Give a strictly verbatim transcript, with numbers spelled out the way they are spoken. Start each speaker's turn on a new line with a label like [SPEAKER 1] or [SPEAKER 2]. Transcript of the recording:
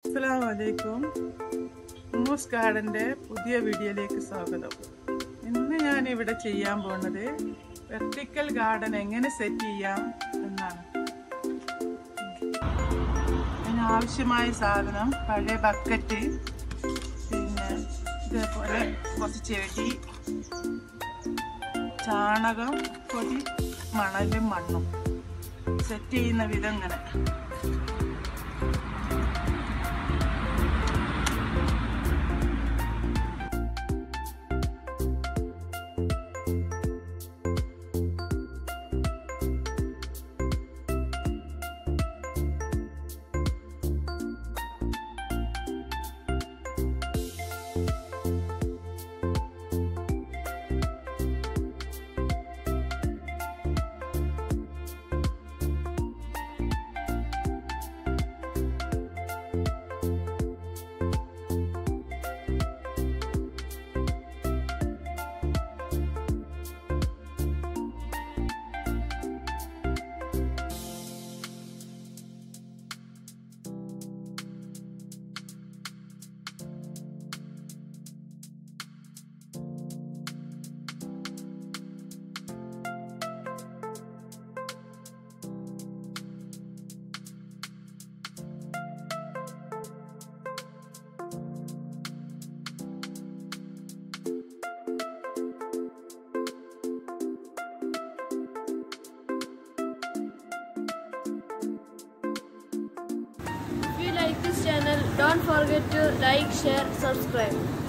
[SPEAKER 1] Assalamualaikum. Moose Garden's പുതിയ വീഡിയോയിലേക്ക് സ്വാഗതം. ഇന്ന് ഞാൻ ഇവിടെ ചെയ്യാൻ പോകുന്നത് വെർട്ടിക്കൽ ഗാർഡൻ എങ്ങനെ സെറ്റ് ചെയ്യാം എന്നാണ്. അതിന് ആവശ്യമായ സാധനം പഴയ ബക്കറ്റ്, പിന്നെ ഇതേപോലെ കുറച്ച് ചെടി, ചാണകം, പൊടി, മണലും മണ്ണും. സെറ്റ് ചെയ്യുന്ന വിധം ഇങ്ങനെ.
[SPEAKER 2] If you like this channel, don't forget to like, share, subscribe.